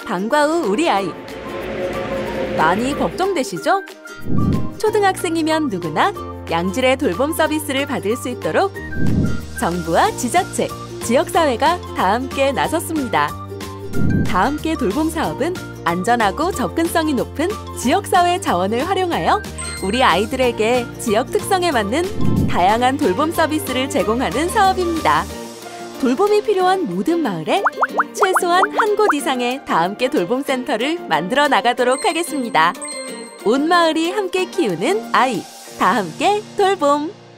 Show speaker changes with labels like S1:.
S1: 방과 후 우리 아이. 많이 걱정되시죠? 초등학생이면 누구나 양질의 돌봄 서비스를 받을 수 있도록 정부와 지자체, 지역사회가 다 함께 나섰습니다. 다 함께 돌봄 사업은 안전하고 접근성이 높은 지역사회 자원을 활용하여 우리 아이들에게 지역 특성에 맞는 다양한 돌봄 서비스를 제공하는 사업입니다. 돌봄이 필요한 모든 마을에 최소한 한 곳 이상의 다 함께 돌봄센터를 만들어 나가도록 하겠습니다. 온 마을이 함께 키우는 아이, 다 함께 돌봄.